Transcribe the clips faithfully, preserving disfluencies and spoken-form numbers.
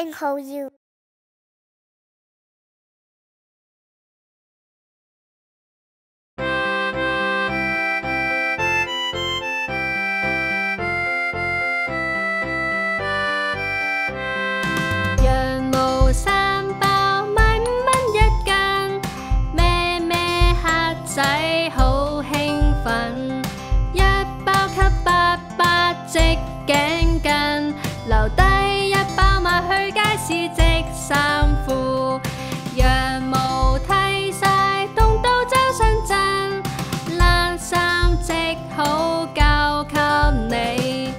定好要。 羊毛衫包賣五蚊一斤，咩咩客仔好興奮，一包給伯伯織頸巾，留低一包買去街市織衫褲。羊毛剃晒凍到周身震，冷衫織好交給你。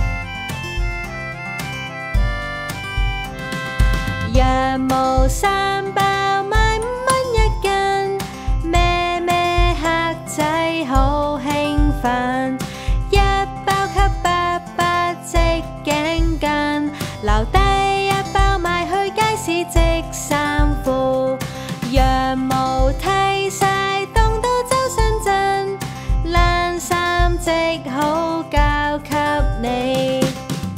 羊毛衫包賣五蚊一斤，咩咩客仔好興奮，一包給伯伯織頸巾，留低一包買去街市織衫褲。羊毛剃晒凍到周身震，冷衫織好交給你。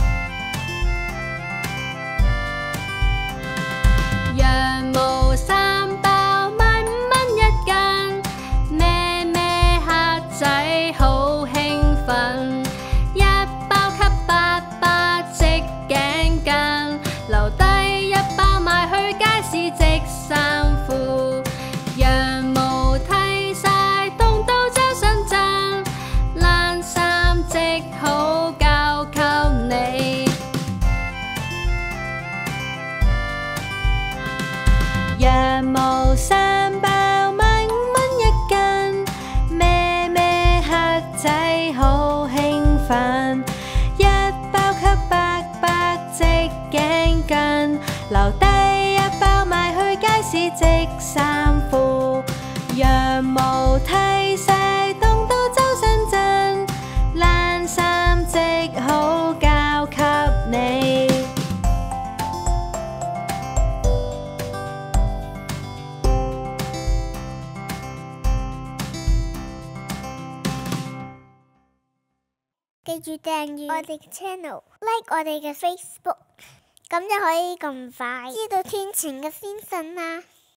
羊毛衫包賣五蚊一斤，咩咩客仔好興奮，一包給伯伯織頸巾，留低一包買去街市織衫褲。羊毛剃晒凍到周身震，冷衫織好交給你。羊毛衫包賣五蚊一斤，咩咩客仔好興奮，一包給伯伯織頸巾，留低一包買去街市織衫褲。羊毛剃晒凍到周身震，冷衫織好交給你。 記住訂閱我哋嘅 channel，like 我哋嘅 Facebook，咁就可以咁快知道天晴嘅先訊啦。